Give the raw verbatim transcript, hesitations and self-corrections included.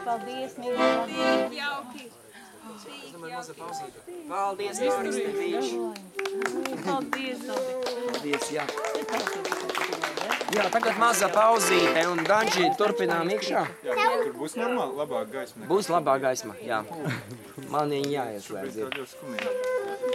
Paldies, mīļā. Jauki. Paldies, Māriste Vīč. Paldies, Dabi. Paldies, jā. Jā, tagad maza pauzīte un Danči turpinām iekšā. Jā, tur būs normāli labāk gaisma. Būs labā gaisma, jā. Man viņa jāieslēdz. Tas ir ļoti skumīgi.